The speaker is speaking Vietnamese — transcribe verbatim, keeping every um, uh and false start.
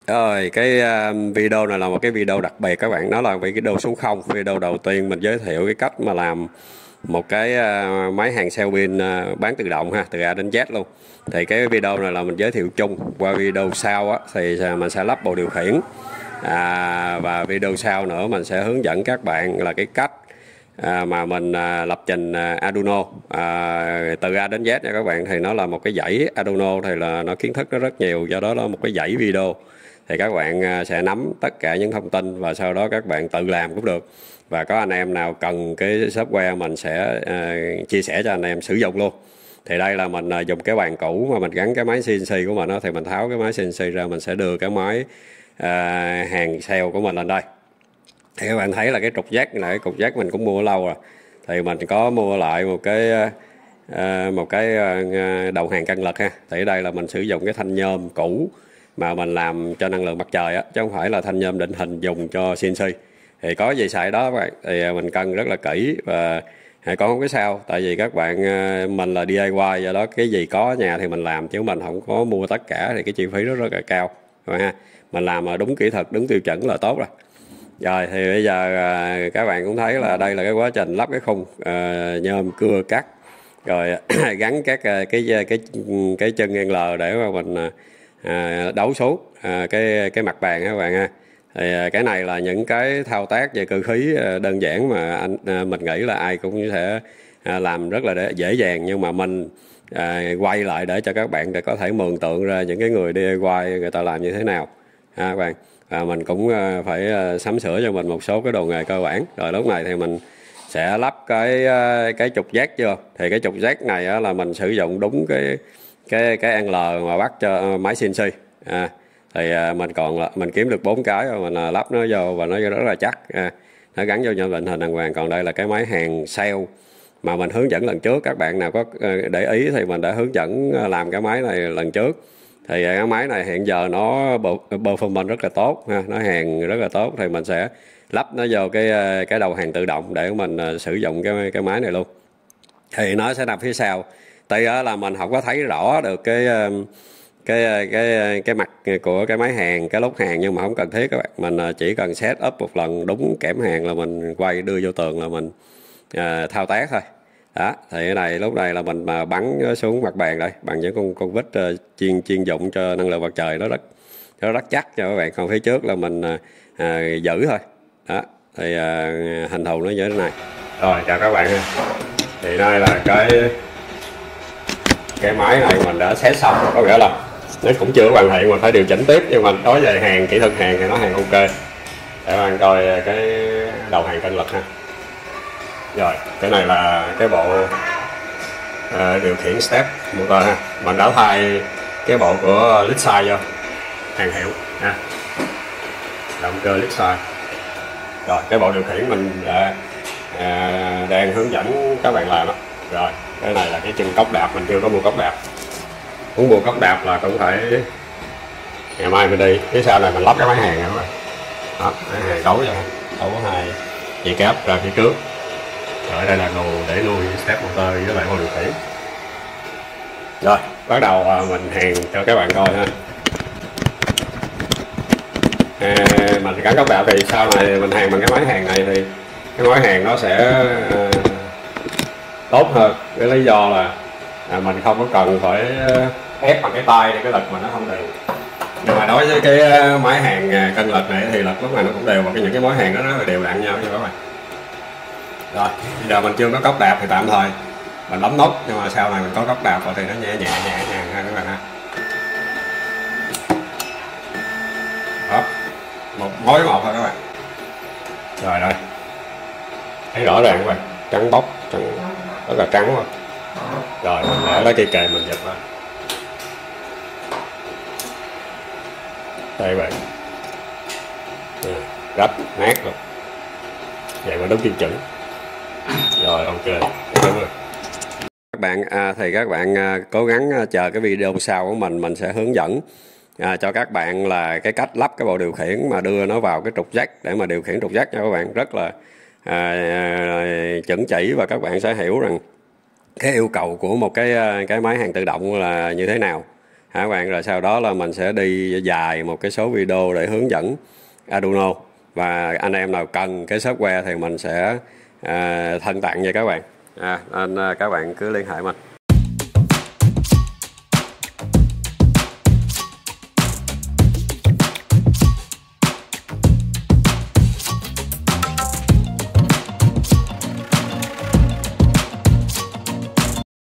Rồi cái uh, video này là một cái video đặc biệt các bạn, nó là video số không, video đầu tiên mình giới thiệu cái cách mà làm một cái uh, máy hàng cell pin uh, bán tự động ha, từ A đến Z luôn. Thì cái video này là mình giới thiệu chung, qua video sau á thì mình sẽ lắp bộ điều khiển, à, và video sau nữa mình sẽ hướng dẫn các bạn là cái cách À, mà mình à, lập trình à, Arduino à, từ A đến Z nha các bạn. Thì nó là một cái dãy Arduino, thì là nó kiến thức nó rất nhiều, do đó là một cái dãy video thì các bạn à, sẽ nắm tất cả những thông tin và sau đó các bạn tự làm cũng được. Và có anh em nào cần cái software mình sẽ à, chia sẻ cho anh em sử dụng luôn. Thì đây là mình à, dùng cái bàn cũ mà mình gắn cái máy xê en xê của mình đó, thì mình tháo cái máy xê en xê ra, mình sẽ đưa cái máy à, hàng cell của mình lên đây. Thì các bạn thấy là cái trục jack này, cái cục jack mình cũng mua lâu rồi. Thì mình có mua lại một cái uh, một cái uh, đầu hàng cân lực ha. Thì ở đây là mình sử dụng cái thanh nhôm cũ mà mình làm cho năng lượng mặt trời á, chứ không phải là thanh nhôm định hình dùng cho xê en xê. Thì có gì xài đó các bạn. Thì mình cân rất là kỹ và có không cái sao, tại vì các bạn uh, mình là đê i i, do đó cái gì có ở nhà thì mình làm, chứ mình không có mua tất cả thì cái chi phí rất rất là cao. Rồi ha. Mình làm đúng kỹ thuật, đúng tiêu chuẩn là tốt rồi. Rồi thì bây giờ à, các bạn cũng thấy là đây là cái quá trình lắp cái khung à, nhôm cưa cắt, rồi gắn các cái cái cái cái chân L để mà mình à, đấu xuống à, cái cái mặt bàn các bạn ha. Thì à, cái này là những cái thao tác về cơ khí à, đơn giản mà anh à, mình nghĩ là ai cũng có thể à, làm rất là dễ dàng, nhưng mà mình à, quay lại để cho các bạn để có thể mường tượng ra những cái người đê i i người ta làm như thế nào ha các bạn. À, mình cũng phải sắm sửa cho mình một số cái đồ nghề cơ bản. Rồi lúc này thì mình sẽ lắp cái cái trục jack chưa. Thì cái trục jack này á, là mình sử dụng đúng cái cái cái L mà bắt cho máy xê en xê. À, thì mình còn mình kiếm được bốn cái rồi mình lắp nó vô và nó rất là chắc. À, nó gắn vô nhận định hình đàng hoàng. Còn đây là cái máy hàng cell mà mình hướng dẫn lần trước. Các bạn nào có để ý thì mình đã hướng dẫn làm cái máy này lần trước. Thì cái máy này hiện giờ nó performance rất là tốt ha, nó hàng rất là tốt. Thì mình sẽ lắp nó vô cái cái đầu hàng tự động để mình sử dụng cái cái máy này luôn. Thì nó sẽ nằm phía sau. Tuy là mình không có thấy rõ được cái cái cái cái mặt của cái máy hàng, cái lốt hàng, nhưng mà không cần thiết các bạn. Mình chỉ cần set up một lần đúng kẽm hàng là mình quay đưa vô tường là mình à, thao tác thôi. Đó, thì cái này lúc này là mình mà bắn xuống mặt bàn đây bằng những con con vít uh, chuyên chuyên dụng cho năng lượng mặt trời, nó rất nó rất chắc cho các bạn. Còn phía trước là mình uh, uh, giữ thôi. Đó, thì uh, hình thù nó như thế này. Rồi chào các bạn ha. Thì đây là cái cái máy này mình đã set xong, có nghĩa là nó cũng chưa hoàn thiện, mình phải điều chỉnh tiếp, nhưng mà đối với hàng kỹ thuật hàng thì nó hàng ok. Để các bạn coi cái đầu hàng cân lực ha. Rồi, cái này là cái bộ uh, điều khiển step motor ha. Mình đã thay cái bộ của Lixai vô, hàng hiệu ha, động cơ Lixai. Rồi, cái bộ điều khiển mình đã, uh, đang hướng dẫn các bạn làm đó. Rồi, cái này là cái chân cốc đạp, mình chưa có mua cốc đạp. Muốn mua cốc đạp là cũng phải ngày mai mình đi. Phía sau này mình lắp cái máy hàng nữa. Đó, máy hàng đấu cho đấu hai dây cáp ra phía trước. Rồi đây là đồ để nuôi step motor với lại bộ điều khiển. Rồi bắt đầu mình hàng cho các bạn coi ha. À, mình gắn cốc đạp thì sau này mình hàng bằng cái máy hàng này thì cái máy hàng nó sẽ uh, tốt hơn. Cái lý do là à, mình không có cần phải ép bằng cái tay để cái lực mình nó không đều. Nhưng mà đối với cái máy hàng cân lực này thì lực lúc này nó cũng đều, và cái những cái mối hàng đó nó là đều đặn nhau nha các bạn. Rồi, bây giờ mình chưa có cốc đạp thì tạm thời mình bấm nút, nhưng mà sau này mình có cốc đạp rồi thì nó nhẹ nhẹ nhẹ nhàng ha các bạn ha. Đó, một mối một thôi các bạn. Rồi đây, thấy rõ ràng các bạn, trắng bóc, trắng, rất là trắng rồi. Rồi mình để lấy cây kề mình giật lên. Đây bạn, rách nát rồi, vậy mà đúng tiêu chuẩn. Rồi ok, cảm ơn các bạn. À, thì các bạn à, cố gắng à, chờ cái video sau của mình mình sẽ hướng dẫn à, cho các bạn là cái cách lắp cái bộ điều khiển mà đưa nó vào cái trục jack để mà điều khiển trục jack nha các bạn. Rất là à, à, chuẩn chỉ, và các bạn sẽ hiểu rằng cái yêu cầu của một cái cái máy hàng tự động là như thế nào. hả các bạn, rồi sau đó là mình sẽ đi dài một cái số video để hướng dẫn Arduino, và anh em nào cần cái software thì mình sẽ à, thân tặng nha các bạn. À, nên à, các bạn cứ liên hệ mình.